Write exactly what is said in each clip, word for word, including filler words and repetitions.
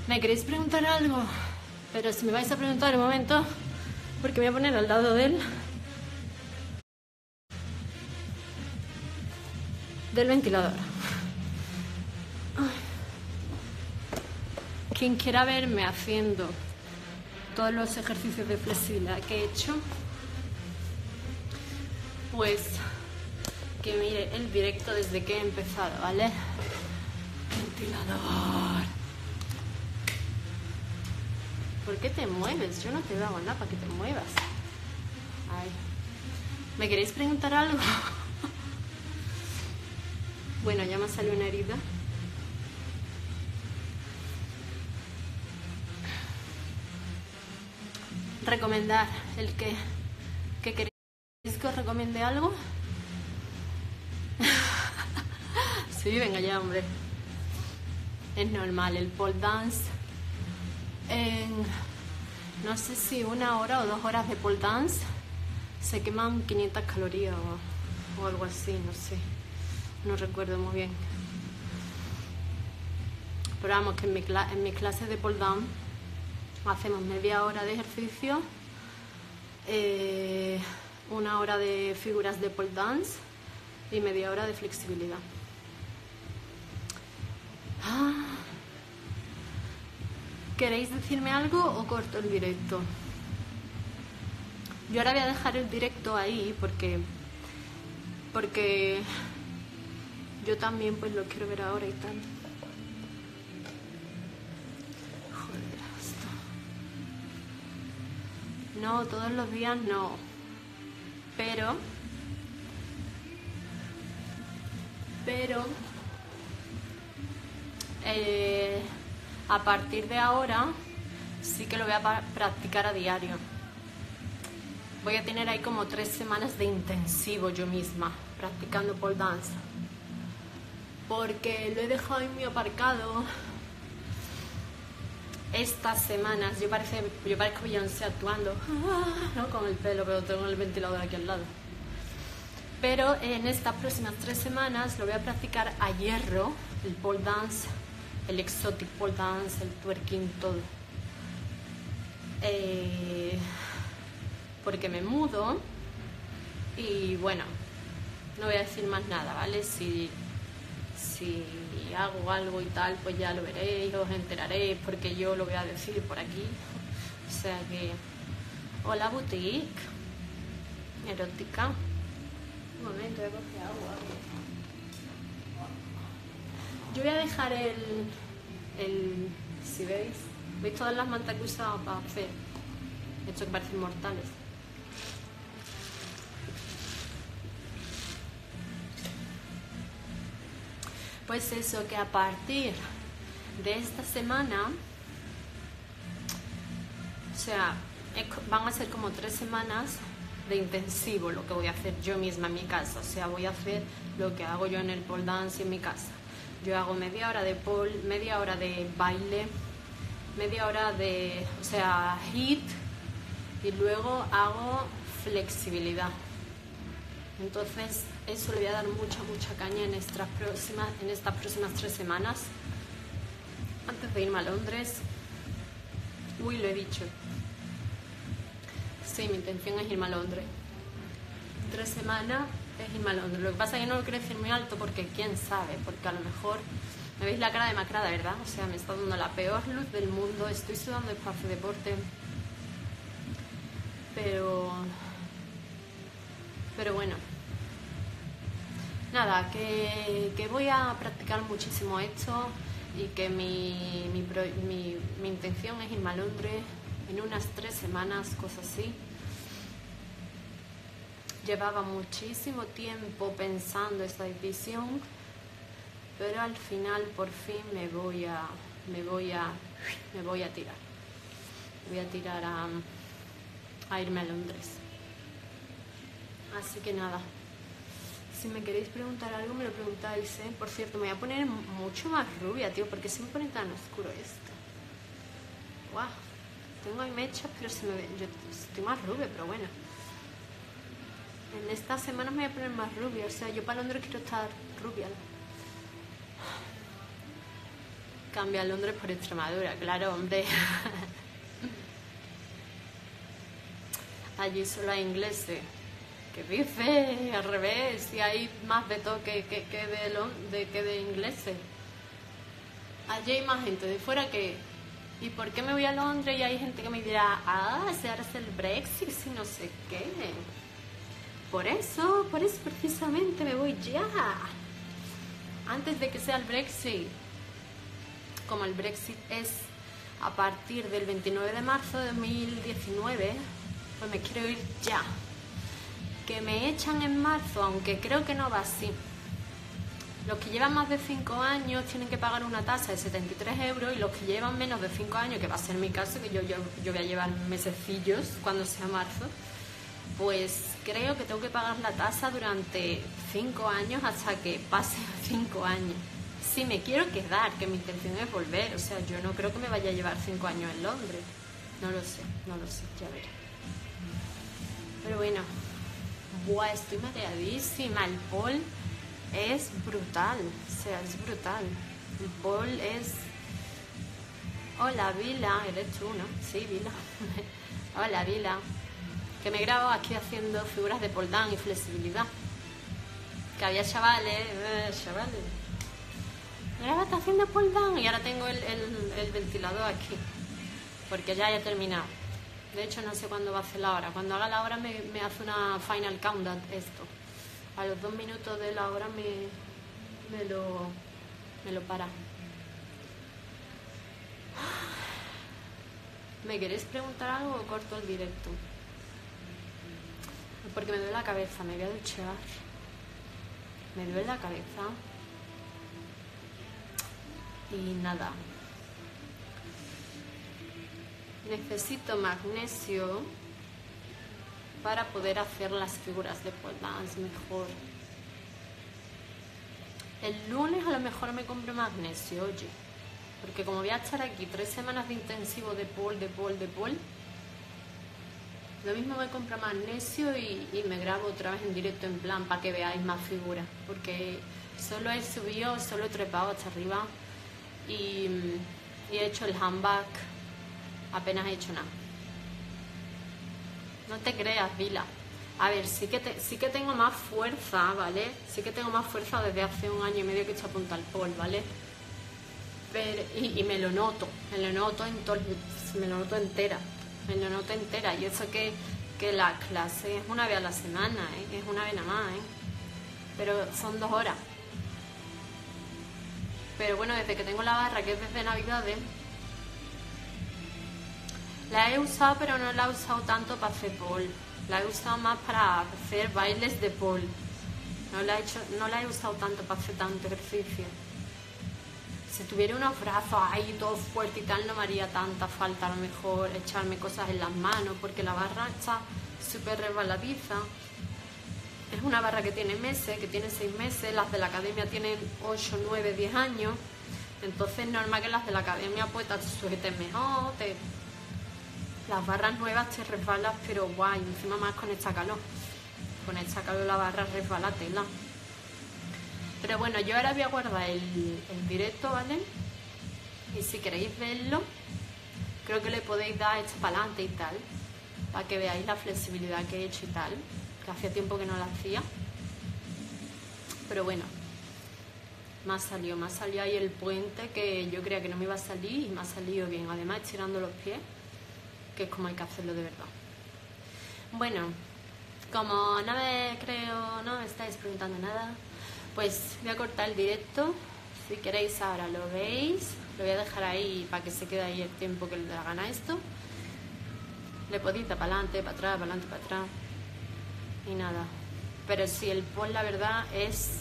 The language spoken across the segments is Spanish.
¿Me queréis preguntar algo? Pero si me vais a preguntar un momento, porque me voy a poner al lado de él. Del ventilador. Ay. Quien quiera verme haciendo todos los ejercicios de flexibilidad que he hecho, pues que mire el directo desde que he empezado, ¿vale? Ventilador. ¿Por qué te mueves? Yo no te hago nada para que te muevas. Ay. ¿Me queréis preguntar algo? Bueno, ya me salió una herida. Recomendar el que, que queréis que os recomiende algo. Sí, venga ya, hombre. Es normal, el pole dance. En, no sé si una hora o dos horas de pole dance se queman quinientas calorías o, o algo así, no sé. No recuerdo muy bien. Pero vamos, que en mi, en mi clase de pole dance hacemos media hora de ejercicio, eh, una hora de figuras de pole dance y media hora de flexibilidad. Ah. ¿Queréis decirme algo o corto el directo? Yo ahora voy a dejar el directo ahí porque porque yo también pues lo quiero ver ahora y tal. Joder, esto. No, todos los días no. Pero pero eh, a partir de ahora sí que lo voy a practicar a diario. Voy a tener ahí como tres semanas de intensivo yo misma practicando pole dance, porque lo he dejado ahí muy aparcado estas semanas. Yo, parece, yo parezco Beyoncé actuando, ¿no? Con el pelo, pero tengo el ventilador aquí al lado. Pero en estas próximas tres semanas lo voy a practicar a hierro, el pole dance, el exotic pole dance, el twerking, todo. Eh, porque me mudo y bueno, no voy a decir más nada, ¿vale? Si, si hago algo y tal, pues ya lo veréis, os enteraréis, porque yo lo voy a decir por aquí. O sea que, hola boutique erótica. Un momento, voy a coger agua. Yo voy a dejar el, el si veis, veis todas las mantas que he usado para hacer esto que parecen mortales. Pues eso, que a partir de esta semana, o sea, van a ser como tres semanas de intensivo lo que voy a hacer yo misma en mi casa. O sea, voy a hacer lo que hago yo en el pole dance en mi casa. Yo hago media hora de pole, media hora de baile, media hora de, o sea, hit, y luego hago flexibilidad. Entonces, eso le voy a dar mucha, mucha caña en estas próximas, en estas próximas tres semanas, antes de irme a Londres. Uy, lo he dicho. Sí, mi intención es irme a Londres. Tres semanas es irme a Londres. Lo que pasa es que no lo quiero decir muy alto porque quién sabe, porque a lo mejor me veis la cara demacrada, ¿verdad? O sea, me está dando la peor luz del mundo, estoy sudando espacio deporte, pero pero bueno, nada, que, que voy a practicar muchísimo esto y que mi, mi, mi, mi intención es irme a Londres en unas tres semanas, cosas así. Llevaba muchísimo tiempo pensando esta decisión, pero al final por fin me voy a me voy a me voy a tirar voy a tirar a, a irme a Londres. Así que nada, si me queréis preguntar algo me lo preguntáis, ¿eh? Por cierto, me voy a poner mucho más rubia, tío, porque se me pone tan oscuro esto. Guau, tengo ahí mechas, pero se me ve, yo estoy más rubia, pero bueno. En estas semanas me voy a poner más rubia, o sea, yo para Londres quiero estar rubia. Cambia Londres por Extremadura, claro, hombre. Allí solo hay ingleses. ¿Qué dices? Al revés, si hay más de todo que, que, que, de, de, que de ingleses. Allí hay más gente de fuera que... ¿Y por qué me voy a Londres? Y hay gente que me dirá, ah, ese ahora es el Brexit, si no sé qué. Por eso, por eso precisamente me voy ya. Antes de que sea el Brexit. Como el Brexit es a partir del veintinueve de marzo de dos mil diecinueve, pues me quiero ir ya. Que me echan en marzo, aunque creo que no va así. Los que llevan más de cinco años tienen que pagar una tasa de setenta y tres euros, y los que llevan menos de cinco años, que va a ser mi caso, que yo, yo, yo voy a llevar mesecillos cuando sea marzo, pues creo que tengo que pagar la tasa durante cinco años hasta que pasen cinco años. Si me quiero quedar, que mi intención es volver, o sea, yo no creo que me vaya a llevar cinco años en Londres. No lo sé, no lo sé, ya veré. Pero bueno, buah, estoy mareadísima. El Paul es brutal, o sea, es brutal. El Paul es... Hola, Vila, eres tú, ¿no? Sí, Vila. Hola, Vila. Que me grabo aquí haciendo figuras de pole dance y flexibilidad. Que había chavales, eh, chavales. Mira, está haciendo pole dance y ahora tengo el, el, el ventilador aquí. Porque ya he terminado. De hecho, no sé cuándo va a hacer la hora. Cuando haga la hora me, me hace una final countdown esto. A los dos minutos de la hora me, me, lo, me lo para. ¿Me queréis preguntar algo o corto el directo? Porque me duele la cabeza, me voy a duchar. Me duele la cabeza. Y nada. Necesito magnesio para poder hacer las figuras de pole dance mejor. El lunes a lo mejor me compro magnesio, oye. Porque como voy a estar aquí tres semanas de intensivo de pole, de pole, de pole, lo mismo me compro magnesio y, y me grabo otra vez en directo en plan para que veáis más figuras. Porque solo he subido, solo he trepado hasta arriba y, y he hecho el handbag. Apenas he hecho nada. No te creas, Vila. A ver, sí que, te, sí que tengo más fuerza, ¿vale? Sí que tengo más fuerza desde hace un año y medio que he hecho a punta al pole, ¿vale? Pero, y, y me lo noto, me lo noto en todo, me lo noto entera, me lo noto entera. Y eso que, que la clase es una vez a la semana, ¿eh? Es una vez nada más, ¿eh? Pero son dos horas. Pero bueno, desde que tengo la barra, que es desde Navidades, la he usado, pero no la he usado tanto para hacer pole. La he usado más para hacer bailes de pole. No la he, hecho, no la he usado tanto para hacer tanto ejercicio. Si tuviera unos brazos ahí todos fuertes y tal, no me haría tanta falta a lo mejor echarme cosas en las manos, porque la barra está súper resbaladiza. Es una barra que tiene meses, que tiene seis meses. Las de la academia tienen ocho, nueve, diez años. Entonces es normal que las de la academia pues te sujeten mejor, te... Las barras nuevas te resbalas, pero guay, encima más con esta calor. Con esta calor la barra resbala tela. Pero bueno, yo ahora voy a guardar el, el directo, ¿vale? Y si queréis verlo, creo que le podéis dar esto para adelante y tal, para que veáis la flexibilidad que he hecho y tal, que hacía tiempo que no la hacía. Pero bueno, me ha salido, me ha salido ahí el puente que yo creía que no me iba a salir y me ha salido bien. Además, estirando los pies, que es como hay que hacerlo de verdad. Bueno, como no me creo, no me estáis preguntando nada, pues voy a cortar el directo. Si queréis ahora lo veis, lo voy a dejar ahí para que se quede ahí el tiempo que le da gana a esto. Le podéis dar para adelante, para atrás, para adelante, para atrás y nada. Pero sí, el pole la verdad es...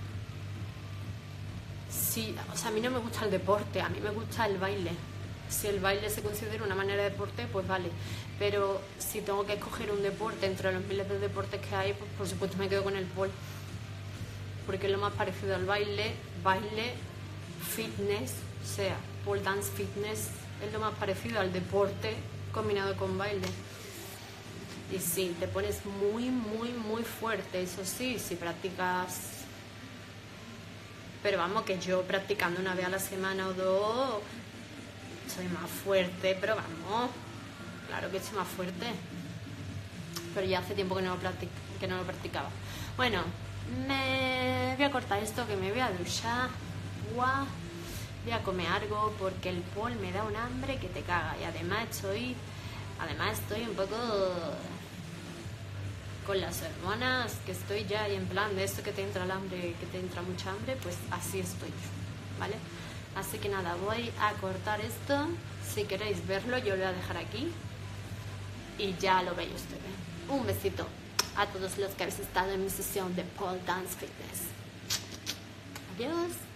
Sí, o sea, a mí no me gusta el deporte, a mí me gusta el baile. Si el baile se considera una manera de deporte, pues vale. Pero si tengo que escoger un deporte entre los miles de deportes que hay, pues por supuesto me quedo con el pole. Porque es lo más parecido al baile, baile, fitness, o sea, pole dance fitness es lo más parecido al deporte combinado con baile. Y sí, te pones muy, muy, muy fuerte, eso sí, si practicas pero vamos, que yo practicando una vez a la semana o dos soy más fuerte, pero vamos, claro que soy más fuerte, pero ya hace tiempo que no lo, practic que no lo practicaba. Bueno, me voy a cortar esto, que me voy a duchar, guau, voy a comer algo porque el pol me da un hambre que te caga, y además estoy, además estoy un poco con las hormonas, que estoy ya y en plan de esto que te entra el hambre, que te entra mucha hambre, pues así estoy yo, ¿vale? Así que nada, voy a cortar esto. Si queréis verlo, yo lo voy a dejar aquí y ya lo veis ustedes. Un besito a todos los que habéis estado en mi sesión de pole dance fitness. Adiós.